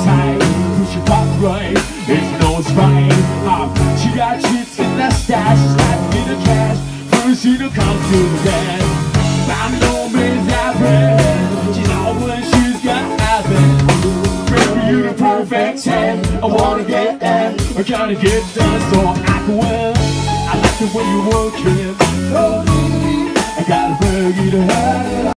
tight, push your pop right, it's no spine. She got chips in the stash, she's hiding in the trash. First she to come to the bed. I'm no man's average, she's always she's got average. Bring you the perfect 10, I wanna get in, I gotta get done so I can win. I like the way you work it, I gotta bring you to her.